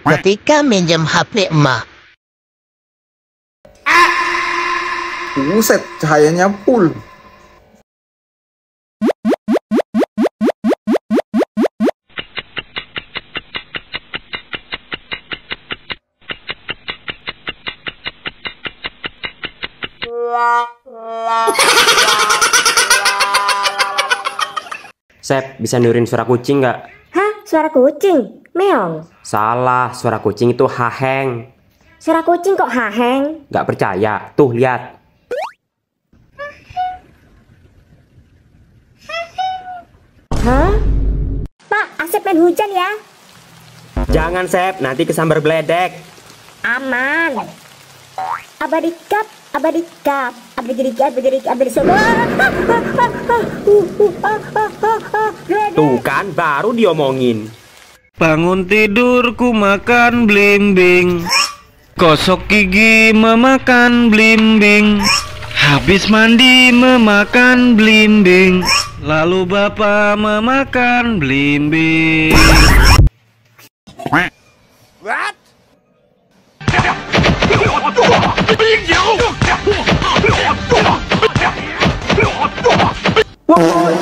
ketika minjem HP emak. Buset, cahayanya full. Sep, bisa niruin suara kucing nggak? Hah? Suara kucing? Meong? Salah, suara kucing itu haheng. Suara kucing kok haheng? Nggak percaya? Tuh, lihat. Hah? Pak, Asep main hujan ya? Jangan, Sep, nanti kesambar beledek. Aman. Abadikap, abadikap, abadikap, abadikap, Tuh kan, baru diomongin. Bangun tidurku makan blimbing, gosok gigi memakan blimbing, habis mandi memakan blimbing, lalu bapak memakan blimbing. Wah,